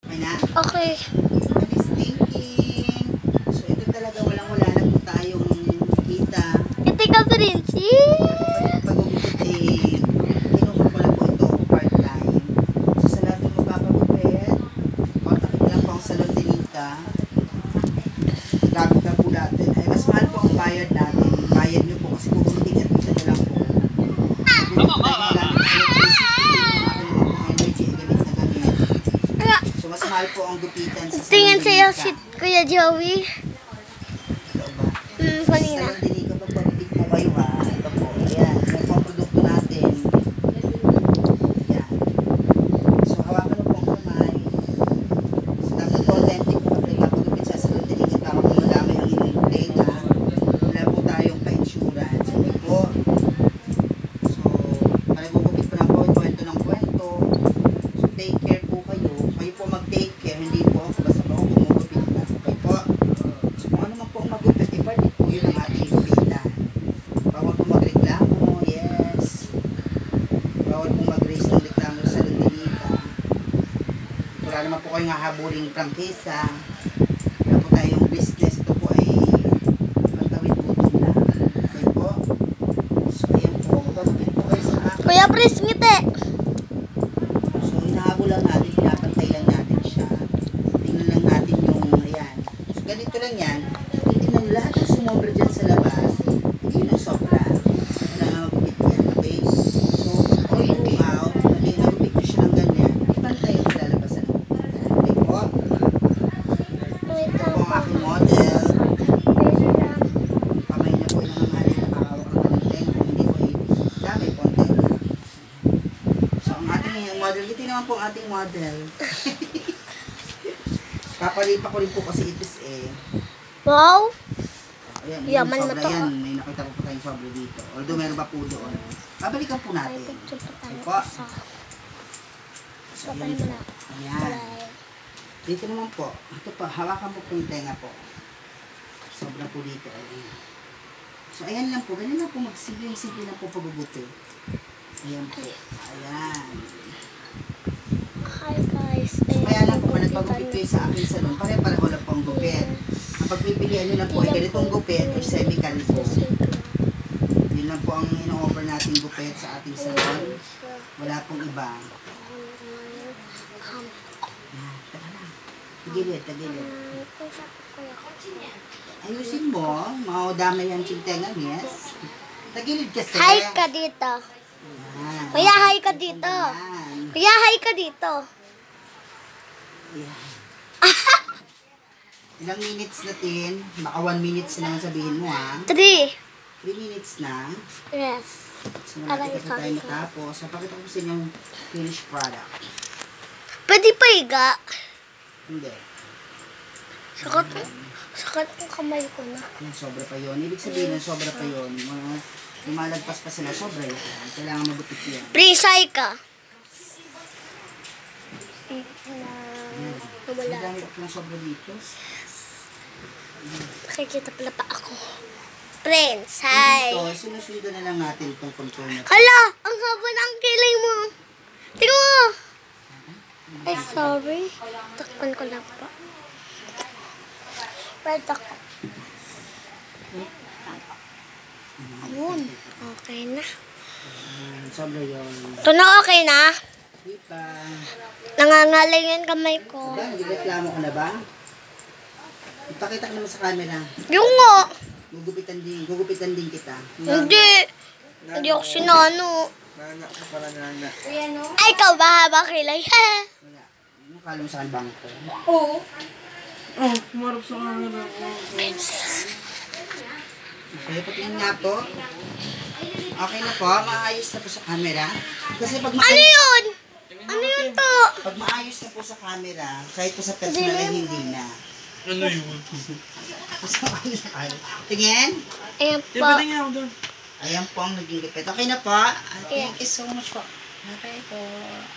Okay na? Okay. Alis thinking. So, ito talaga walang-wala na po tayong kita. Ito ka, Princey. Pag-ugupit eh, kinuha ko lang po ito part-time. So, sa lahat ng magpapagupit, kontakin lang po ang Salon de Nica. Gamit na po natin. Ay, mas mahal po ang bayad natin. Bayad nyo po kasi kukunting at ito lang po. So, mas mahal po ang gupitan sa Salon Tingin de sa'yo Nica. si Kuya Joey. Ito ba? Kanina. Salon de Nica, pagpapipig po kayo ha. Ito po. Ayan. Yan po ang produkto natin. Ayan. So, hawakan mo po ang kamay. So, dapat po authentic po pag nagpapagupit sa Salon de Nica. Tama po madamay ang inyong tenga. Wala po tayong pa-insurance. Okay po. So, para gugupit pa lang po, kwento ng kwento. So, take care po kayo. Kayo po mag-take care. Hindi po ako basta po ako gumugupit na. Okay po. So, kung ano man po ang magupit, i-party po yun ang ating gupitan. Bawal po magreklamo. Yes. Bawal po mag-raise ng reklamo sa Salon de Nica. Wala naman po kayong hahabuling prangkisa. Wala po tayong business. Ito po ay pagtawid gutom na. Okay po. So, ayan po. Magpapagupit po kayo sa akin. Kuya Pris, ngiti. So, hinahabol lang natin, pinapantay lang natin siya. Tingnan lang natin yung, ayan. So, ganito lang yan. Tingnan mo lahat ng sumobra dyan sa labas. Yun ang sobra. Wala na magupit yan, okay? So, all go out. Lagi nagupit ko siya ng ganyan. Ipantay yung lalabasan ng gupitan. Okay po? Wait Ito lang po ang po. aking model. Wait lang. Kamay na po yung mga nakakawak ng konting. Hindi po dami konting. So, ang ating model, ito naman po ang ating model. Papalipa ko rin po kasi ipis eh. Wow. Ayan, Yaman yung na sobra to, yan. May nakita po tayong sobra dito. Although meron pa po doon. Babalikan po May natin. picture pa tayo. Po. Isa. So, Papay yan mo po. na. Ayan. Bye. Dito naman po. Ito pa, hawakan mo po yung tenga po. Sobra po dito. Ayan. So, ayan lang po. Ganyan lang po. Magsimple lang po pagbubuti. Ayan po. Ayan. Hi guys. So, kaya lang po, kung nagpagupit kayo sa aking salon, pare-pareho lang po ang gupit. Ang pagpipilian nyo lang po ay ganitong gupit or semi-canto. Yun lang po ang ino-offer nating gupit sa ating salon. Wala pong iba. Ayan, taka lang. Tagilid, tagilid. Ayusin mo, maudamay ang chintengan, yes? Tagilid kasi. Hi ka dito. Ayan. Kuya, hi ka dito. Ayan. Kuya, hi ka dito. Ayan. Ilang minutes natin? Baka 1 minutes na naman sabihin mo ha. 3. 3 minutes na. Yes. So malapit na po tayo matapos. Napakita ko sa inyo yung finished product. Pwede pa higa. Hindi. Sakat ang kamay ko na. Yung sobra pa yun. Ibig sabihin ng sobra pa yun. Mga lumalagpas pa sila. Sobra yun. Kailangan mabutit yan. Pre-sai ka. Ayan. Wala. Ang dami ko ng sobra dito. Nakikita pala pa ako. Friends, hi. Ito, sinusundo na lang natin itong contour na ito. Hala, ang haba ng kilay mo. Tingnan mo. Ay, sorry. Takpan ko lang po. Well, takpan. Ayun. Okay na. Sobra yun. Ito na okay na. Di pa. Nangangalay yung kamay ko. Diba, nagreklamo ka na ba? Ipakita ka naman sa camera. Yung nga. Gugupitan din kita. Hindi. Hindi ako sinano. Nana ka pala, nana. Ay, ikaw ba haba kilay? Wala. Ano kala mo sa akin bangko? Oo. Oh, kumarap sa camera. Okay, patingin nga po. Okay na po, maayos na po sa camera. Kasi pag Ano maayos, yun? Ano yun to? pag maayos na po sa camera, kahit po sa personal ay hindi na. Ano yun? Mas maayos na kayo. Tingin. Ayan Di po. ba nga ako doon? Ayan po ang naging gupit. Okay na po. Thank you so much po. Okay po.